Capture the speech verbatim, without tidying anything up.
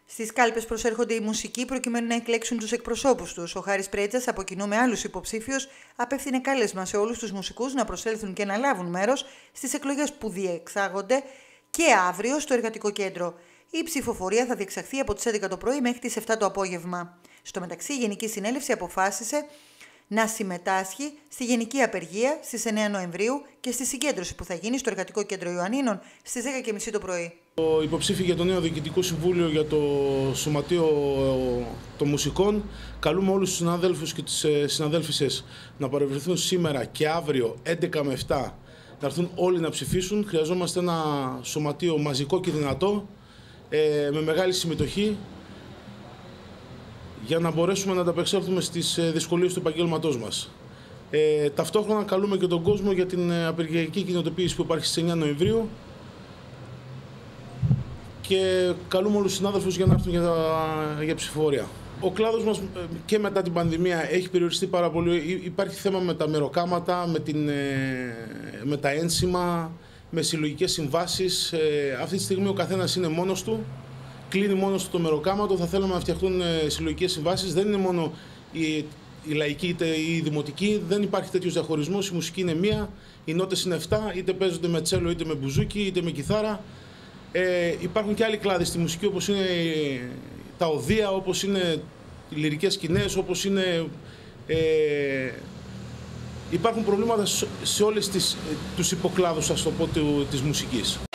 Στις κάλπες προσέρχονται οι μουσικοί προκειμένου να εκλέξουν τους εκπροσώπους τους. Ο Χάρης Πρέτσας, από κοινού με άλλους υποψήφιους, απέφθινε κάλεσμα σε όλους τους μουσικούς να προσέλθουν και να λάβουν μέρος στις εκλογές που διεξάγονται και αύριο στο Εργατικό Κέντρο. Η ψηφοφορία θα διεξαχθεί από τις έντεκα το πρωί μέχρι τις επτά το απόγευμα. Στο μεταξύ, η Γενική Συνέλευση αποφάσισε να συμμετάσχει στη Γενική Απεργία στις εννέα Νοεμβρίου και στη συγκέντρωση που θα γίνει στο Εργατικό Κέντρο Ιωαννίνων στις δέκα και μισή το πρωί. Ο υποψήφοι για το νέο Διοικητικό Συμβούλιο για το Σωματείο των Μουσικών, καλούμε όλους τους συναδέλφους και τις συναδέλφισες να παρευρεθούν σήμερα και αύριο έντεκα με επτά, να έρθουν όλοι να ψηφίσουν. Χρειαζόμαστε ένα σωματείο μαζικό και δυνατό, με μεγάλη συμμετοχή, για να μπορέσουμε να ανταπεξέλθουμε στις δυσκολίες του επαγγέλματός μας. Ε, ταυτόχρονα καλούμε και τον κόσμο για την απεργιακή κινητοποίηση που υπάρχει στις εννέα Νοεμβρίου και καλούμε όλους τους συνάδελφους για να έρθουν για, για ψηφοφορία. Ο κλάδος μας και μετά την πανδημία έχει περιοριστεί πάρα πολύ. Υπάρχει θέμα με τα μεροκάματα, με, την, με τα ένσημα, με συλλογικές συμβάσεις. Ε, αυτή τη στιγμή ο καθένας είναι μόνος του. Κλείνει μόνο στο μεροκάματο, θα θέλαμε να φτιαχτούν συλλογικές συμβάσεις. Δεν είναι μόνο η, η λαϊκή είτε η δημοτική, δεν υπάρχει τέτοιος διαχωρισμός. Η μουσική είναι μία, οι νότες είναι εφτά, είτε παίζονται με τσέλο, είτε με μπουζούκι, είτε με κιθάρα. Ε, υπάρχουν και άλλοι κλάδοι στη μουσική, όπως είναι τα οδεία, όπως είναι οι λυρικές σκηνές, όπως είναι... Ε, υπάρχουν προβλήματα σε όλες τις, τους υποκλάδους, ας το πω, της μουσικής.